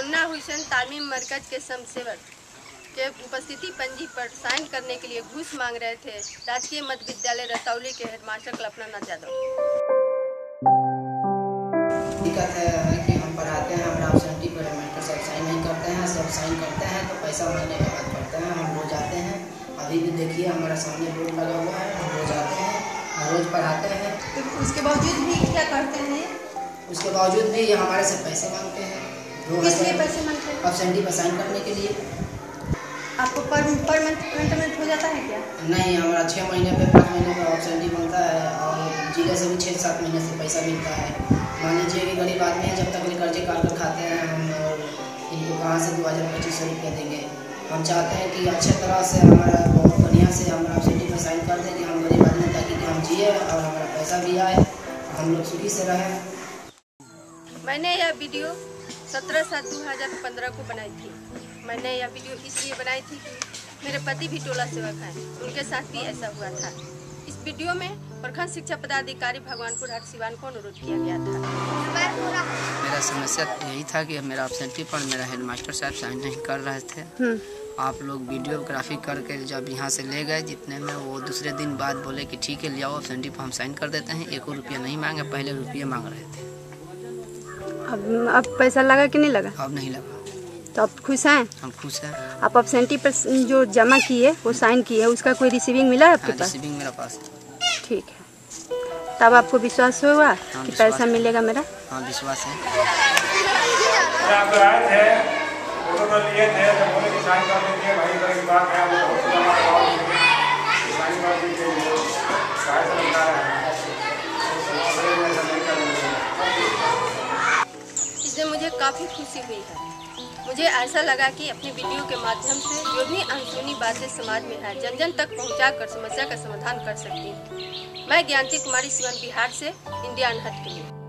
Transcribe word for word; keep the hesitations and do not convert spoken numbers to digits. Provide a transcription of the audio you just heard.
मुन्ना हुसैन तालीम मरकज के समसेवक के उपस्थिति पंजी पर साइन करने के लिए घूस मांग रहे थे राजकीय मध्य विद्यालय रतौली के हेडमास्टर कल्पना नाथ यादव। दिक्कत है कि हम पढ़ाते हैं, हम एब्सेंटी पर मास्टर साहब साइन नहीं करते हैं, सब साइन करते हैं तो पैसा महीने के बाद पढ़ते हैं। हम रोज आते हैं, अभी भी देखिए हमारा सामने बोर्ड लगा हुआ है, हम रोज आते हैं, रोज पढ़ाते हैं। तो उसके बावजूद भी क्या करते हैं? उसके बावजूद भी ये हमारे से पैसे मांगते हैं। किस लिए पैसे मांगते हैं? एब्सेंटी पर साइन करने के लिए। आपको पर पर मंथ पेमेंट हो जाता है क्या? नहीं, हमारा छः महीने पे पाँच महीने का एब्सेंटी बनता है और जिले से भी छः सात महीने से पैसा मिलता है। मान लीजिए कि गरीब आदमी है, जब तक ये कर्जे काट कर खाते हैं हम, और इनको कहाँ से दो हज़ार पच्चीस सौ रुपये देंगे। हम चाहते हैं कि अच्छे तरह से हमारा बहुत बढ़िया से हम एब्सेंटी पर साइन कर दें कि हम गरीब आदमी, ताकि कि हम जिए और हमारा पैसा भी आए, हम लोग सुखी से रहें। मैंने यह वीडियो सत्रह सात दो हज़ार पंद्रह को बनाई थी। मैंने यह वीडियो इसलिए बनाई थी कि मेरे पति भी टोला सेवक हैं, उनके साथ भी ऐसा हुआ था। इस वीडियो में प्रखंड शिक्षा पदाधिकारी भगवानपुर हाट सिवान को अनुरोध किया गया था। मेरा समस्या यही था कि मेरा एब्सेंटी पर मेरा हेडमास्टर साहब साइन नहीं कर रहे थे। आप लोग वीडियोग्राफी करके जब यहाँ से ले गए, जितने में वो दूसरे दिन बाद बोले कि ठीक है ले आओ एब्सेंटी पर हम साइन कर देते हैं। एक रुपया नहीं मांगे, पहले रुपये मांग रहे थे। अब अब पैसा लगा कि नहीं लगा? अब नहीं लगा। तो आप खुश हैं? हम खुश हैं। आप एब्सेंटी पर जो जमा किए वो साइन किए, उसका कोई रिसीविंग मिला है आपके हाँ, पास? रिसीविंग मेरा पास है। ठीक है, तब आपको विश्वास हुआ हाँ, कि विश्वास पैसा है। मिलेगा मेरा? हाँ, विश्वास है। आप आए थे, फोटो तो लिए थे, तो बोले कि साइन कर दीजिए भाई, इधर की बात है, वो बहुत जमा करवा दीजिए, साइन कर दीजिए, साइन से लगा रहा है। इससे मुझे काफ़ी खुशी हुई है। मुझे ऐसा लगा कि अपने वीडियो के माध्यम से जो भी अनसुनी बातें समाज में है, जन जन तक पहुंचाकर समस्या का समाधान कर सकती हूँ। मैं ज्ञानती कुमारी सिवान बिहार से इंडिया अनहट के लिए।